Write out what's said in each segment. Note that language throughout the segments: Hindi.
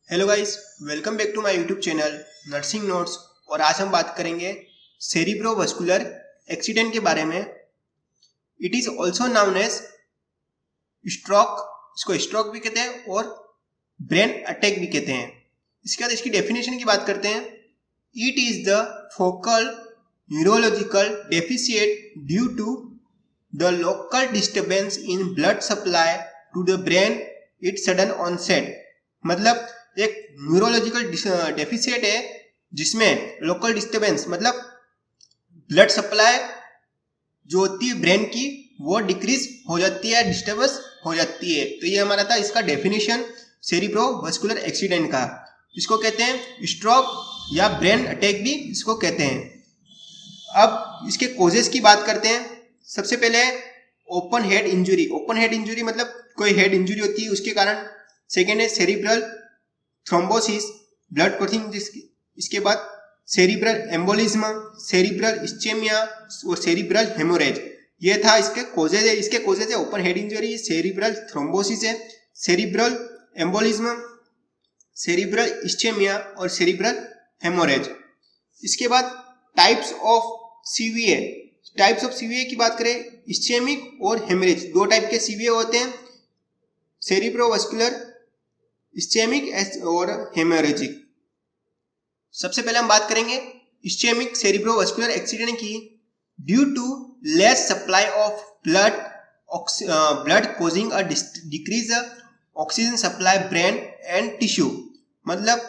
Hello guys, welcome back to my YouTube channel nursing notes. और आज हम बात करेंगे सेरिब्रोवास्कुलर एक्सीडेंट के बारे में। It is also known as stroke, इसको स्ट्रोक भी कहते हैं और ब्रेन अटैक भी कहते हैं। इसके बाद इसकी डेफिनेशन की बात करते हैं। It is the focal neurological deficit due to the local disturbance in blood supply to the brain it sudden onset. मतलब एक न्यूरोलॉजिकल डेफिशिएट है जिसमें लोकल डिस्टर्बेंस मतलब ब्लड सप्लाई जो होती है ब्रेन की वो डिक्रीज हो जाती है, डिस्टर्बेंस हो जाती है। तो ये हमारा था इसका डेफिनेशन सेरिब्रोवास्कुलर एक्सीडेंट का। इसको कहते हैं स्ट्रोक या ब्रेन अटैक भी इसको कहते हैं। अब इसके कोजेस की बात करते हैं। सबसे पहले open head injury. Open head injury मतलब कोई हेड इंजुरी होती है उसके कारण। सेकेंड है सेरिब्रल थ्रोम्बोसिस, ब्लड क्लॉटिंग। इसके बाद सेरिब्रल एम्बोलिज्म, सेरिब्रल इस्चेमिया और सेरिब्रल हेमोरेज। ये था इसके कोजेज है। इसके कोजेज है open head injury, cerebral thrombosis है, सेरिब्रल एम्बोलिज्म, सेरिब्रल इस्चेमिया और सेरिब्रल हेमोरेज। इसके बाद types of CVA. Types of CVA की बात करें, इस्चेमिक और हेमरेज दो टाइप के सीवीए होते हैं, सेरिब्रोवास्कुलर इस्चेमिक और हेमोरेजिक। सबसे पहले हम बात करेंगे इस्चेमिक सेरिब्रोवास्कुलर एक्सीडेंट की। Due to less supply of blood causing a decrease oxygen supply brain and tissue. मतलब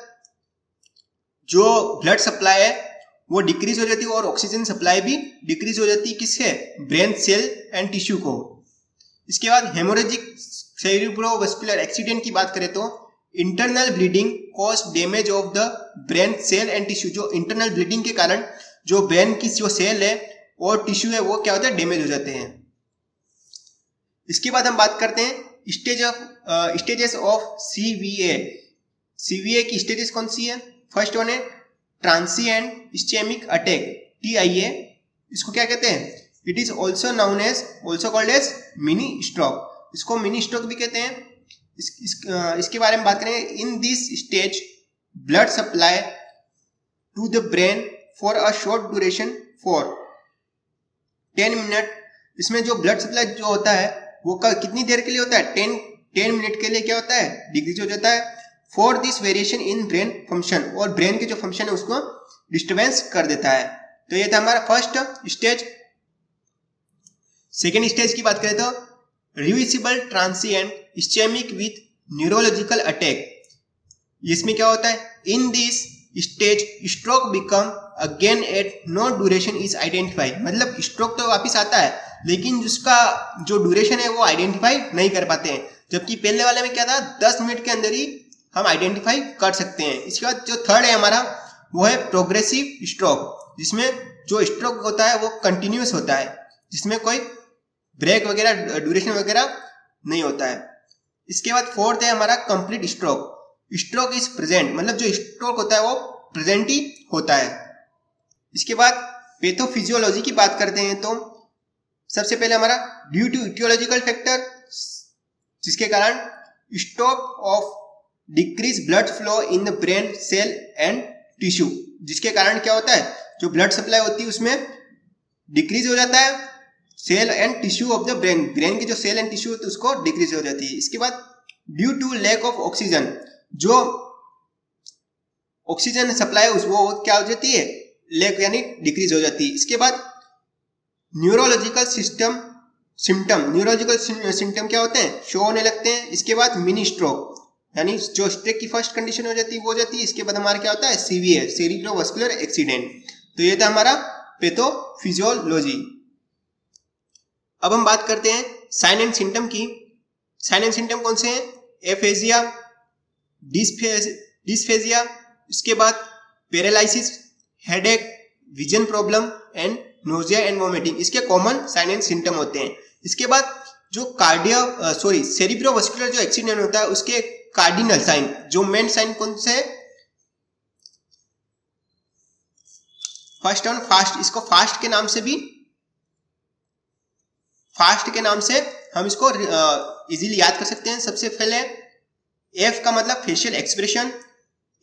जो ब्लड सप्लाई है वो डिक्रीज हो जाती है और ऑक्सीजन सप्लाई भी डिक्रीज हो जाती है। किससे? ब्रेन सेल एंड टिश्यू को। इसके बाद हेमोरेजिक सेरिब्रोवास्कुलर एक्सीडेंट की बात करें तो internal bleeding cause damage of the brain cell and tissue. जो इंटरनल ब्लीडिंग के कारण जो ब्रेन की जो सेल है और टिश्यू है वो क्या होता है? डैमेज हो जाते हैं। इसके बाद हम बात करते हैं स्टेजेस ऑफ सीवीए। सीवीए की स्टेजेस कौन सी है? फर्स्ट वन है ट्रांसिएंट इस्चेमिक अटैक, TIA। इसको क्या कहते हैं? It is also known as also called as mini stroke. इसको मिनी स्ट्रोक भी कहते हैं। इसके बारे में बात करें। In this stage blood supply to the brain for a short duration for 10 minute. इसमें जो ब्लड सप्लाई जो होता है वो कितनी देर के लिए होता है? 10 मिनट के लिए क्या होता है? डिक्रीज हो जाता है। For this variation in brain function, और ब्रेन के जो फंक्शन है उसको डिस्टर्बेंस कर देता है। तो ये था हमारा फर्स्ट स्टेज। सेकेंड स्टेज की बात करें तो reversible transient ischaemic with neurological attack. इसमें क्या होता है? In this stage stroke become again at no duration is identify. मतलब स्ट्रोक तो वापिस आता है लेकिन जिसका जो ड्यूरेशन है वो आइडेंटिफाई नहीं कर पाते हैं। जबकि पहले वाले में क्या था? 10 मिनट के अंदर ही हम आइडेंटिफाई कर सकते हैं। इसके बाद जो थर्ड है हमारा वो है प्रोग्रेसिव स्ट्रोक, जिसमें जो स्ट्रोक होता है वो कंटिन्यूस होता है, जिसमें कोई ब्रेक वगैरह ड्यूरेशन वगैरह नहीं होता है। इसके बाद फोर्थ है हमारा complete stroke. Stroke is present, मतलब जो स्ट्रोक होता है वो प्रेजेंट ही होता है। इसके बाद पैथोफिजियोलॉजी की बात करते हैं तो सबसे पहले हमारा ड्यू टू इटियोलॉजिकल फैक्टर, जिसके कारण stop of decrease blood flow in the brain cell and tissue. जिसके कारण क्या होता है? जो ब्लड सप्लाई होती है उसमें डिक्रीज हो जाता है। Cell and tissue of the brain, brain की जो सेल एंड टिश्यू होती है उसको डिक्रीज हो जाती है। इसके बाद due to lack of oxygen, जो ऑक्सीजन सप्लाई वो क्या हो जाती है? लैक यानी डिक्रीज हो जाती है। इसके बाद न्यूरोलॉजिकल सिम्टम, न्यूरोलॉजिकल सिम्टम क्या होते हैं? शो होने लगते हैं। इसके बाद मिनी स्ट्रोक, यानी जो स्ट्रोक की फर्स्ट कंडीशन हो जाती है वो हो जाती है। इसके बाद हमारा क्या होता है? CVA, cerebrovascular accident. तो ये था हमारा पैथोफिजियोलॉजी। अब हम बात करते हैं साइन एंड सिम्टम की। साइन एंड सिम्टम कौन से हैं? एफेजिया, डिस्फेजिया, इसके बाद paralysis, headache, vision problem and nausea and vomiting. इसके कॉमन साइन एंड सिम्टम होते हैं। इसके बाद जो सेरिब्रोवास्कुलर जो एक्सीडेंट होता है उसके कार्डिनल साइन, जो मेन साइन कौन से? First one fast. इसको फास्ट के नाम से हम इसको इजीली याद कर सकते हैं। सबसे पहले एफ का मतलब फेशियल एक्सप्रेशन,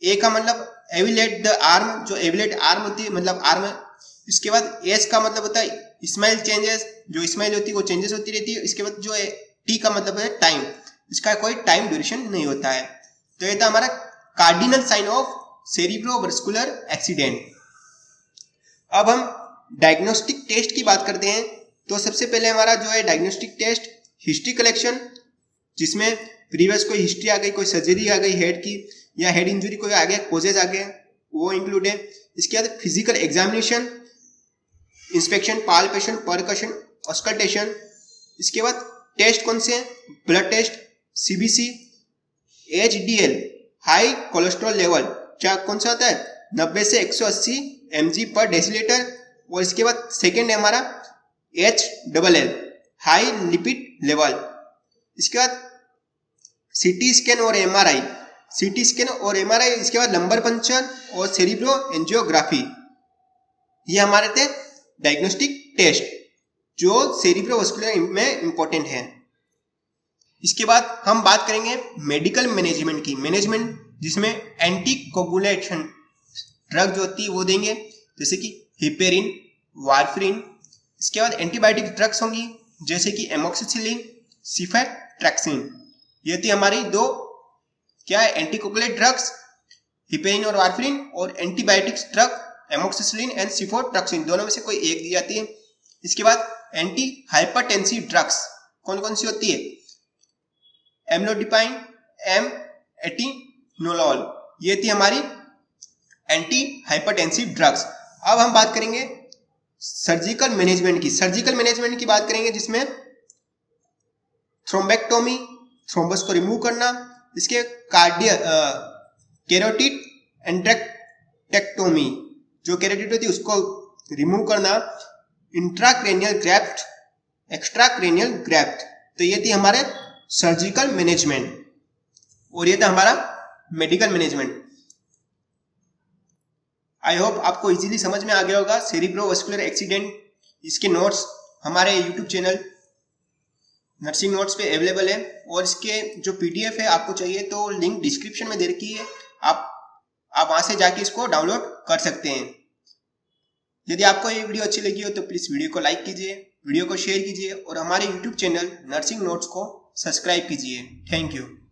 ए का मतलब एविलेट द आर्म, जो एविलेट आर्म होती है मतलब आर्म। इसके बाद एस का मतलब होता है स्माइल चेंजेस, जो स्माइल होती है वो चेंजेस होती रहती है। इसके बाद जो है टी का मतलब है टाइम, इसका कोई टाइम ड्यूरेशन नहीं होता है। तो ये था हमारा cardinal sign of cerebrovascular accident. अब हम डायग्नोस्टिक टेस्ट की बात करते हैं। तो सबसे पहले हमारा जो है डायग्नोस्टिक टेस्ट हिस्ट्री कलेक्शन, जिसमें प्रीवियस कोई हिस्ट्री आ गई, कोई सर्जरी आ गई हेड की या हेड इंजरी कोई आ गया, कोजेज आ गए, वो इंक्लूड है। इसके बाद physical examination, inspection, palpation, percussion, auscultation. इसके बाद टेस्ट कौन से हैं? Blood test, CBC, HDL high cholesterol level क्या कौन सा आता है 90 से 180 mg पर डेसीलीटर। और इसके बाद सेकेंड है हमारा HLL हाई लिपिड लेवल। इसके बाद सीटी स्कैन और एमआरआई, सीटी स्कैन और एमआरआई। इसके बाद लंबर पंक्चर और सेरिब्रो एंजियोग्राफी। ये हमारे थे डायग्नोस्टिक टेस्ट जो सेरिब्रोवास्कुलर में इंपॉर्टेंट है। इसके बाद हम बात करेंगे मेडिकल मैनेजमेंट की, मैनेजमेंट जिसमें एंटी कोगुलेशन ड्रग जो होती है वो देंगे, जैसे कि हिपेरिन, वारफरिन। इसके बाद एंटीबायोटिक ड्रग्स होंगी जैसे कि एमोक्सिसिलिन, सिफेट्रैक्सिन। ये थी हमारी दो क्या है एंटीकोगुलेट ड्रग्स, हिपेरिन और वारफरिन, और antibiotics drug amoxicillin and ceftriaxone, दोनों में से कोई एक दी जाती है। इसके बाद एंटी हाइपरटेंसिव ड्रग्स कौन कौन सी होती है? एम्लोडिपाइन, एटिनोलोल, ये थी हमारी एंटी हाइपरटेंसिव ड्रग्स। अब हम बात करेंगे सर्जिकल मैनेजमेंट की। सर्जिकल मैनेजमेंट की बात करेंगे जिसमें थ्रोम्बेक्टोमी, थ्रोम्बस को रिमूव करना। इसके कैरोटिड एंड्रेक्टेक्टोमी, जो कैरोटिड होती है उसको रिमूव करना। Intracranial graft, extracranial graft. तो ये थी हमारे सर्जिकल मैनेजमेंट और ये था हमारा मेडिकल मैनेजमेंट। आई होप आपको इजीली समझ में आ गया होगा सेरिब्रोवास्कुलर एक्सीडेंट। इसके नोट्स हमारे यूट्यूब चैनल नर्सिंग नोट्स पे अवेलेबल है, और इसके जो पीडीएफ है आपको चाहिए तो लिंक डिस्क्रिप्शन में दे रखी है, आप वहां से जाके इसको डाउनलोड कर सकते हैं। यदि आपको ये वीडियो अच्छी लगी हो तो प्लीज वीडियो को लाइक कीजिए, वीडियो को शेयर कीजिए और हमारे यूट्यूब चैनल नर्सिंग नोट्स को सब्सक्राइब कीजिए। Thank you.